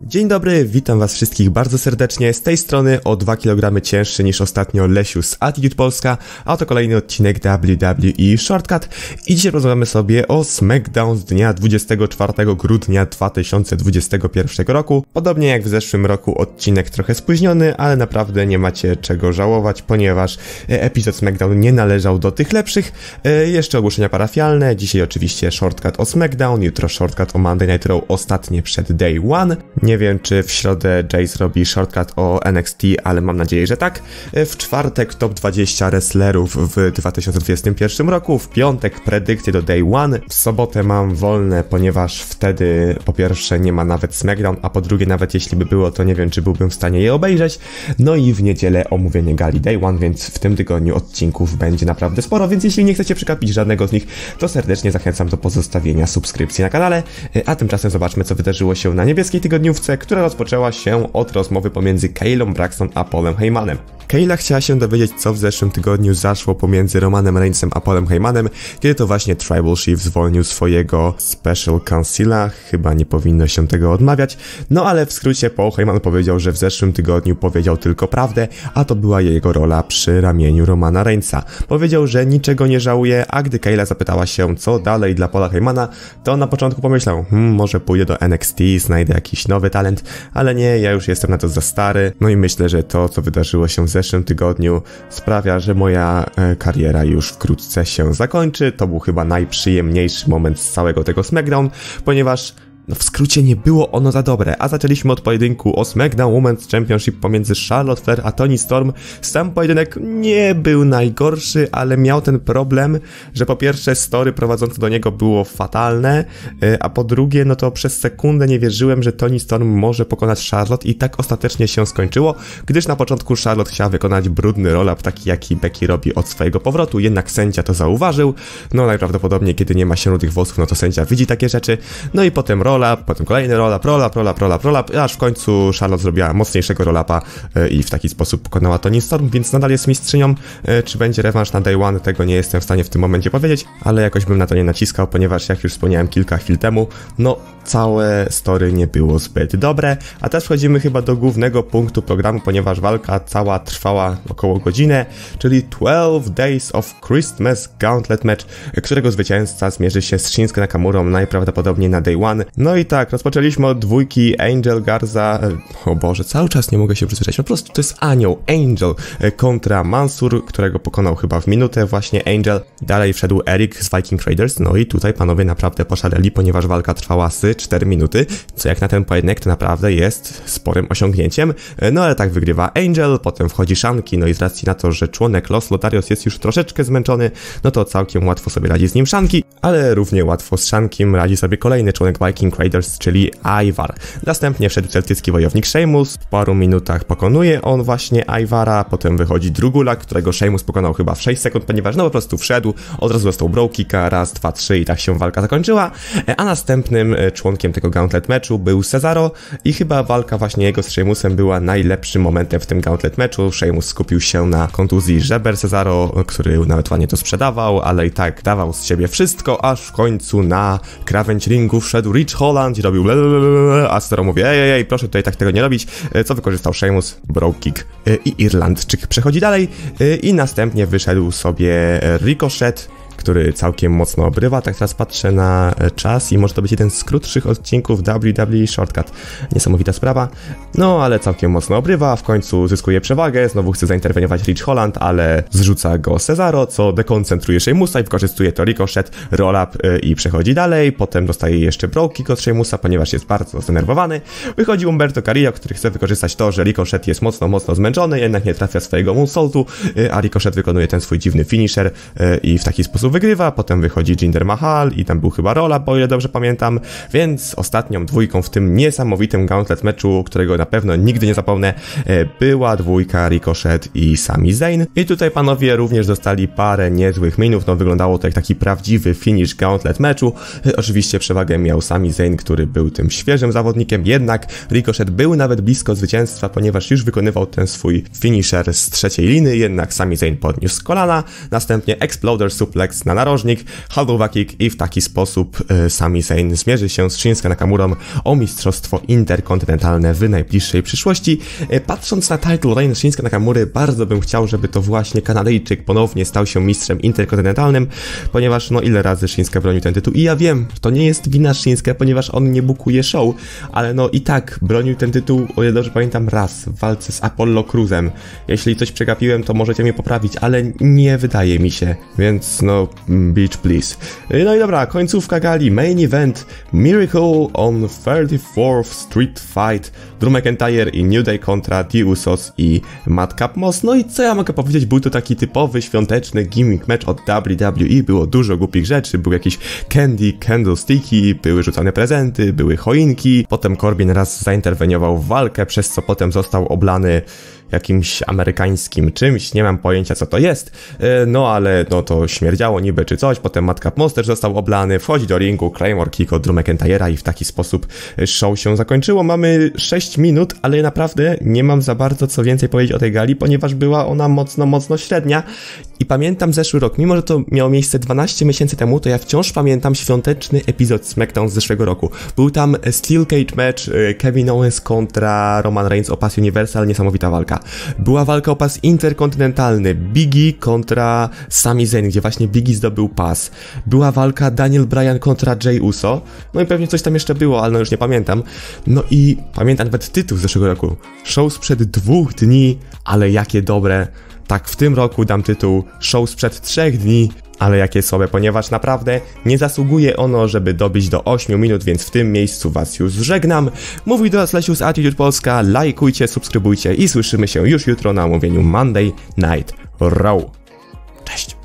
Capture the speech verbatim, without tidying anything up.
Dzień dobry, witam was wszystkich bardzo serdecznie, z tej strony o dwa kilogramy cięższy niż ostatnio Lesiu z Attitude Polska, a to kolejny odcinek W W E Shortcut i dzisiaj rozmawiamy sobie o SmackDown z dnia dwudziestego czwartego grudnia dwa tysiące dwudziestego pierwszego roku. Podobnie jak w zeszłym roku odcinek trochę spóźniony, ale naprawdę nie macie czego żałować, ponieważ epizod SmackDown nie należał do tych lepszych. Jeszcze ogłoszenia parafialne, dzisiaj oczywiście Shortcut o SmackDown, jutro Shortcut o Monday Night Raw, ostatnie przed Day One. Nie wiem, czy w środę Jay zrobi shortcut o N X T, ale mam nadzieję, że tak. W czwartek top dwadzieścia wrestlerów w dwa tysiące dwudziestym pierwszym roku, w piątek predykcje do Day One, w sobotę mam wolne, ponieważ wtedy po pierwsze nie ma nawet SmackDown, a po drugie nawet jeśli by było, to nie wiem, czy byłbym w stanie je obejrzeć. No i w niedzielę omówienie gali Day One, więc w tym tygodniu odcinków będzie naprawdę sporo, więc jeśli nie chcecie przegapić żadnego z nich, to serdecznie zachęcam do pozostawienia subskrypcji na kanale, a tymczasem zobaczmy, co wydarzyło się na niebieskiej tygodniówce, która rozpoczęła się od rozmowy pomiędzy Kaylą Braxton a Paulem Heymanem. Kayla chciała się dowiedzieć, co w zeszłym tygodniu zaszło pomiędzy Romanem Reignsem a Paulem Heymanem, kiedy to właśnie Tribal Chief zwolnił swojego Special Counsela, chyba nie powinno się tego odmawiać, no ale w skrócie Paul Heyman powiedział, że w zeszłym tygodniu powiedział tylko prawdę, a to była jego rola przy ramieniu Romana Reignsa. Powiedział, że niczego nie żałuje, a gdy Kayla zapytała się, co dalej dla Paula Heymana, to na początku pomyślał, hmm, może pójdę do N X T, znajdę jakiś nowy talent, ale nie, ja już jestem na to za stary, no i myślę, że to, co wydarzyło się w zeszłym tygodniu, sprawia, że moja e, kariera już wkrótce się zakończy. To był chyba najprzyjemniejszy moment z całego tego SmackDown, ponieważ no w skrócie nie było ono za dobre, a zaczęliśmy od pojedynku o SmackDown Women's Championship pomiędzy Charlotte Flair a Toni Storm. Sam pojedynek nie był najgorszy, ale miał ten problem, że po pierwsze story prowadzące do niego było fatalne, a po drugie no to przez sekundę nie wierzyłem, że Toni Storm może pokonać Charlotte i tak ostatecznie się skończyło, gdyż na początku Charlotte chciała wykonać brudny roll-up, taki jaki Becky robi od swojego powrotu, jednak sędzia to zauważył, no najprawdopodobniej kiedy nie ma się rudych włosów, no to sędzia widzi takie rzeczy, no i potem roll roll-up, potem kolejny roll-up, roll-up, roll-up, roll-up, roll-up, aż w końcu Charlotte zrobiła mocniejszego roll-upa yy, i w taki sposób pokonała Toni Storm, więc nadal jest mistrzynią. Yy, czy będzie rewanż na Day One, tego nie jestem w stanie w tym momencie powiedzieć, ale jakoś bym na to nie naciskał, ponieważ jak już wspomniałem kilka chwil temu, no całe story nie było zbyt dobre, a teraz wchodzimy chyba do głównego punktu programu, ponieważ walka cała trwała około godzinę, czyli twelve Days of Christmas Gauntlet Match, którego zwycięzca zmierzy się z Shinsuke Nakamurą najprawdopodobniej na Day One. No i tak, rozpoczęliśmy od dwójki Angel Garza, o Boże, cały czas nie mogę się przyzwyczaić, po prostu to jest anioł, Angel kontra Mansur, którego pokonał chyba w minutę właśnie Angel. Dalej wszedł Eric z Viking Raiders, no i tutaj panowie naprawdę poszaleli, ponieważ walka trwała z cztery minuty, co jak na ten pojedynek to naprawdę jest sporym osiągnięciem. No ale tak wygrywa Angel, potem wchodzi Shanky, no i z racji na to, że członek Los Lotarios jest już troszeczkę zmęczony, no to całkiem łatwo sobie radzi z nim Shanky, ale równie łatwo z Shankiem radzi sobie kolejny członek Viking Raiders, czyli Ivar. Następnie wszedł celtycki wojownik Sheamus, w paru minutach pokonuje on właśnie Ivara, potem wychodzi Drugula, którego Sheamus pokonał chyba w sześć sekund, ponieważ no po prostu wszedł, od razu dostał brow kicka, raz, dwa, trzy i tak się walka zakończyła, a następnym członkiem tego gauntlet meczu był Cesaro i chyba walka właśnie jego z Sheamusem była najlepszym momentem w tym gauntlet meczu. Sheamus skupił się na kontuzji żeber Cesaro, który nawet ładnie to sprzedawał, ale i tak dawał z siebie wszystko, aż w końcu na krawędź ringu wszedł Rich Holland i robił lelelele, a Cesaro mówi ej, ej, ej, proszę tutaj tak tego nie robić, co wykorzystał Sheamus, brow kick i Irlandczyk przechodzi dalej i następnie wyszedł sobie Ricochet, który całkiem mocno obrywa. Tak teraz patrzę na czas i może to być jeden z krótszych odcinków W W E Shortcut. Niesamowita sprawa. No, ale całkiem mocno obrywa, w końcu zyskuje przewagę, znowu chce zainterweniować Rich Holland, ale zrzuca go Cesaro, co dekoncentruje Sheamusa i wykorzystuje to Ricochet, roll-up i przechodzi dalej. Potem dostaje jeszcze brow kick od Sheamusa, ponieważ jest bardzo zdenerwowany. Wychodzi Humberto Carrillo, który chce wykorzystać to, że Ricochet jest mocno, mocno zmęczony, jednak nie trafia swojego moonsaultu, a Ricochet wykonuje ten swój dziwny finisher i w taki sposób wygrywa, potem wychodzi Jinder Mahal i tam był chyba roll-up, o ile dobrze pamiętam, więc ostatnią dwójką w tym niesamowitym gauntlet meczu, którego na pewno nigdy nie zapomnę, była dwójka Ricochet i Sami Zayn. I tutaj panowie również dostali parę niezłych minut, no wyglądało to jak taki prawdziwy finish gauntlet meczu. Oczywiście przewagę miał Sami Zayn, który był tym świeżym zawodnikiem, jednak Ricochet był nawet blisko zwycięstwa, ponieważ już wykonywał ten swój finisher z trzeciej liny, jednak Sami Zayn podniósł z kolana, następnie Exploder Suplex Suplex na narożnik, Hadouken kick i w taki sposób y, Sami Zayn zmierzy się z Shinsuke Nakamurą o mistrzostwo interkontynentalne w najbliższej przyszłości. Y, patrząc na title reign Shinsuke Nakamury, bardzo bym chciał, żeby to właśnie Kanadyjczyk ponownie stał się mistrzem interkontynentalnym, ponieważ no ile razy Shinsuke bronił ten tytuł i ja wiem, to nie jest wina Shinsuke, ponieważ on nie bukuje show, ale no i tak bronił ten tytuł, o ile dobrze pamiętam, raz w walce z Apollo Cruzem. Jeśli coś przegapiłem, to możecie mnie poprawić, ale nie wydaje mi się, więc no bitch please. No i dobra, końcówka gali, main event, Miracle on thirty-fourth Street Fight, Drew McIntyre i New Day kontra The Usos i Madcap Moss. No i co ja mogę powiedzieć, był to taki typowy świąteczny gimmick match od W W E, było dużo głupich rzeczy, był jakiś candy, candlesticky, były rzucane prezenty, były choinki, potem Corbin raz zainterweniował w walkę, przez co potem został oblany jakimś amerykańskim czymś, nie mam pojęcia co to jest, no ale no to śmierdziało niby czy coś, potem Madcap Moss też został oblany, wchodzi do ringu, Claymore kick od Drew McIntyre'a i w taki sposób show się zakończyło. Mamy sześć minut, ale naprawdę nie mam za bardzo co więcej powiedzieć o tej gali, ponieważ była ona mocno, mocno średnia i pamiętam zeszły rok, mimo że to miało miejsce dwanaście miesięcy temu, to ja wciąż pamiętam świąteczny epizod SmackDown z zeszłego roku. Był tam Steel Cage match, Kevin Owens kontra Roman Reigns o pas Universal, niesamowita walka. Była walka o pas interkontynentalny, Biggie kontra Sami Zayn, gdzie właśnie Biggie zdobył pas. Była walka Daniel Bryan kontra Jey Uso, no i pewnie coś tam jeszcze było, ale no już nie pamiętam. No i pamiętam nawet tytuł z zeszłego roku. Show sprzed dwóch dni, ale jakie dobre. Tak, w tym roku dam tytuł Show sprzed trzech dni, ale jakie słabe, ponieważ naprawdę nie zasługuje ono, żeby dobić do ośmiu minut, więc w tym miejscu was już żegnam. Mówił do was Lesiu z Attitude Polska, lajkujcie, subskrybujcie i słyszymy się już jutro na omówieniu Monday Night Raw. Cześć!